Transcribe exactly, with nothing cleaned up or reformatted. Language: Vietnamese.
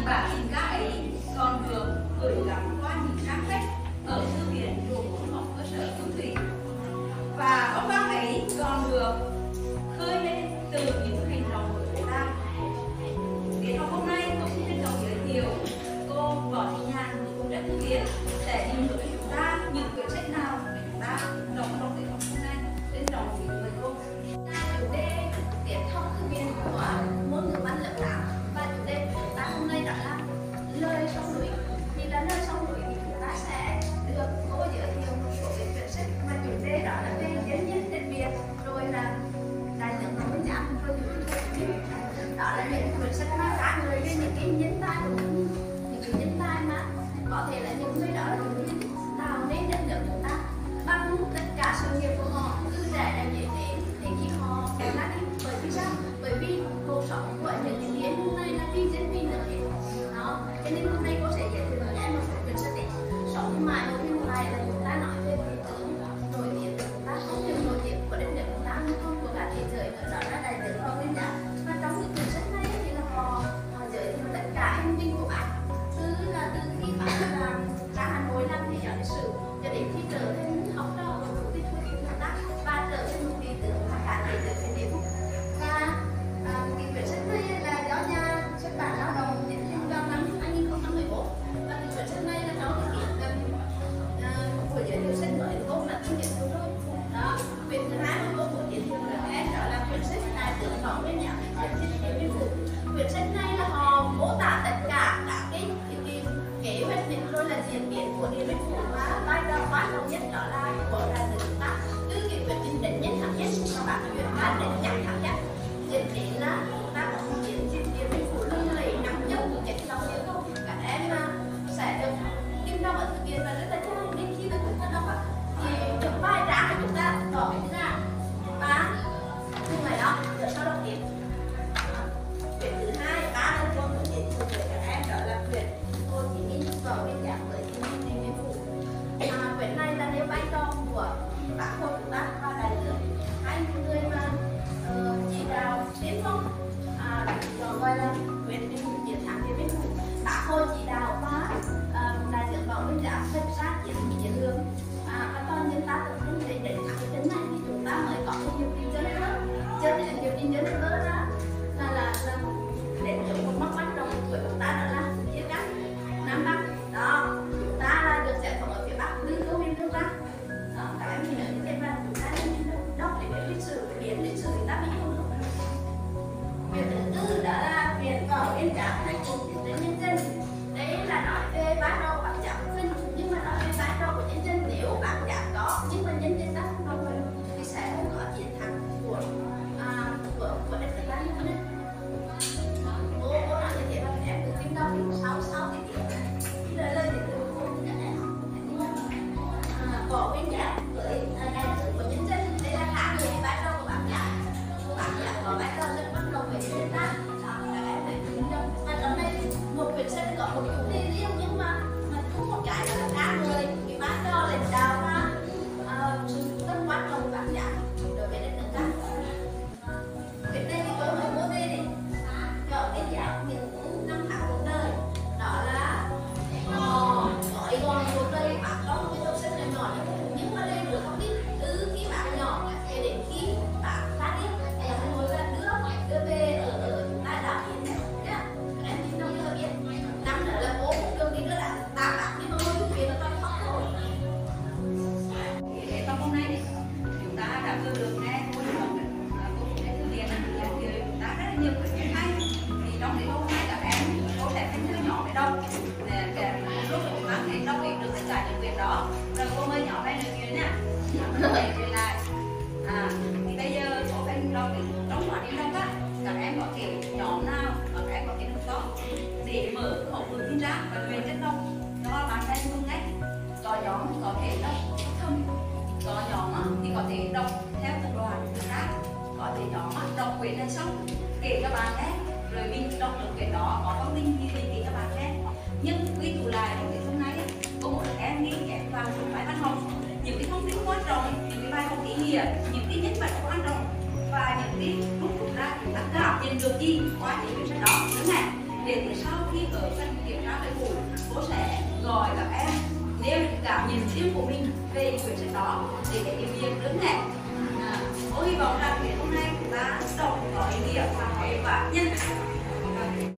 bản tình ca ấy còn được gửi gắm qua những trang sách ở thư viện trường trung học cơ sở Hương Thủy, và bóng băng ấy còn được khơi lên từ những hành động của chúng ta. Tiết học hôm nay tôi xin trân trọng giới thiệu cô Võ Thị Nhàn, cô Trần Thư Viện sẽ tìm hiểu cho chúng ta những quyển sách nào để chúng ta đọc trong tiết học hôm nay. Trân trọng kính mời cô. Chủ đề tiết học thư viện của môn ngữ văn lớp tám, và chủ đề của chúng ta hôm nay đó là lời sông núi. Thì là lời sông núi thì chúng ta sẽ được cô giới thiệu một số quyển sách mà chủ đề đó là về dân nhân tên Việt, rồi là đại tướng Võ Nguyên Giáp, rồi những đó là những quyển sách mà cả người về những cái nhân tài của mình, những cái nhân tài mà có thể là những người đó là những người tạo nên đất nước chúng ta bằng tất cả sự nghiệp của họ từ trẻ đến dễ đến thì khi họ đã ra đi. Bởi vì sao? Bởi vì cuộc sống của những cái điển hôm nay là vì dân vì nước đó, cho nên hôm nay cô sẽ giới thiệu cho em một số quyển sách để sống mãi một thiên lại là chúng ta nói về thị trường nổi tiếng của chúng ta, không những nổi tiếng của đất nước chúng ta mà còn của cả thế giới nữa, đó là đại tướng Võ Nguyên Giáp. Và trong những quyển sách này thì là họ, họ giới thiệu tất cả hành trình của bạn, từ là từ khi bạn là ra Hà Nội làm thầy giáo lịch sử cho đến khi trở thành học trò của chủ tịch Hồ Chí Minh chúng ta và trở thành một vị tướng và cả thế giới về điểm. Và à, cái quyển sách này là do nhà xuất bản Lao động tiến hành vào năm hai nghìn không trăm mười bốn, và cái quyển sách này là trong cái kỷ niệm của giới thiệu sách mới của cô là tôi giới thiệu thôi. Đó, quyển thứ hai mà cô muốn giới thiệu là em đó là quyển sách đại tướng Võ Nguyên Giáp Chiến dịch Điện Biên Phủ. Quyển sách này là họ mô tả tất cả các cái cái cái kế hoạch định rồi là diễn biến của Điện Biên Phủ và vai trò quan trọng nhất đó là của đại tướng chúng ta, từ cái quyết định định nhân thắng nhất và các quyết định định nhặt thắng nhất dẫn đến là chúng ta có một chiến dịch Điện Biên Phủ lừng lẫy nắng dâu của chết lòng yêu cầu các em sẽ được tìm đọc ở thư viện và rất là nhanh. Đến khi mà chúng ta đọc thì được vai trả của chúng ta tỏ cái thứ nào và cùng ngày đó rồi sau đọc tiếp. Quyển thứ hai ba là cô muốn giới thiệu với các em đó là quyển Hồ Chí Minh Võ Nguyên Giáp với chiến dịch Điện Biên Phủ. À, quyển này là nêu vai trò của Bác Hồ chúng ta và đại tướng, hai người mà uh, chỉ đạo tiên phong, à, còn gọi là quyết định chiến thắng Điện Biên Phủ. Bác Hồ chỉ đạo và uh, đại tướng Võ Nguyên Giáp phân sát chiến chiến lược, à, và toàn dân ta tập trung để đánh thắng cái trận này thì chúng ta mới có cái nhiều tin dân hơn. Cho nên nhiều tin dân hơn ra là là là đến từ một mốc bắt đầu của chúng ta đó là chia cắt Nam Bắc. Đó, chúng ta là được giải phóng ở phía Bắc, lưng câu miền Đông Bắc. Đó, các em nhìn ở những cái văn chúng ta nên đọc để biết lịch sử, để biết lịch sử chúng ta biết không được. Việc thứ tư đó là việc Võ Nguyên Giáp hay cùng đến nhân dân. Đấy là nói về vai trò của bác Giáp mình, nhưng mà nói về vai trò của nhân dân. Nếu bác Giáp có nhưng mà nhân dân ta không đồng ý thì sẽ không có chiến thắng của à, của của đất nước ta như thế. Cô cô nói như thế là em tự tin đâu sau sau cái tiếng lời lời thì từ cô thì các em Võ Nguyên Giáp với đại tướng của nhân dân. Đây là khác người vai trò của bác Giáp. Bác Giáp có vai trò rất quan trọng với nhân dân ta. Và trong đây một quyển sách có một chủ đề riêng, nhưng mà mà cũng một cái là cả người cái vai trò lãnh đạo và uh, sự tâm quan trọng của bác Giáp đối với đất nước ta. Quyển này thì tôi mới mua về này Võ Nguyên Giáp những năm tháng cuộc đời, đó là họ gọi gọn cuộc đời bác trong cái đầu sách này nhỏ, nhưng mà đây được không biết từ khi bác nhỏ cho đến khi bác ra đi ở Hà Nội và đưa đưa về ở ở chúng ta đã biết nhá. Em nhìn trong cái biết năm nữa là bố cũng được đi nữa là tám bác nhưng mà ngồi thư viện là toàn khóc thôi. Cái tập hôm nay chúng ta đã vừa được nghe cô đọc cô chủ thư viện giới thiệu chúng ta rất là nhiều quyển sách hay. Thì trong cái hôm nay các em cô sẽ phân chia nhỏ để đọc để lúc chúng ta thể đọc được tất cả những quyển đó. Rồi cô mời nhỏ này được chuyện nha. Để truyền lại. À, thì bây giờ cô phải đọc trong quá trình đọc á, các em có thể nhóm nào và các em có thể đọc to để mở khẩu từ tin ra và truyền chất đọc cho bạn em cùng nghe. Có nhóm có thể đọc thâm, có nhóm thì có thể đọc theo từng đoạn khác, có thể nhóm đọc quyển này xong kể cho bạn nghe, rồi mình đọc được quyển đó có thông tin gì kể cho bạn nghe. Nhưng quy tụ lại trong cái hôm nay cô muốn các em ghi chép vào trong bài văn học những cái thông tin quan trọng, những cái bài học ý nghĩa, những cái nhân vật quan trọng và những cái lúc chúng ta chúng ta cảm nhận được gì qua những quyển sách đó. Đúng này, để thì sau khi ở phần kiểm tra cái buổi, cô sẽ gọi các em nêu những cảm nhận riêng của mình về quyển sách đó để cái việc lớn nhẹ. À, cô hy vọng rằng đến hôm nay chúng ta đọc có ý nghĩa và có hiệu quả nhân.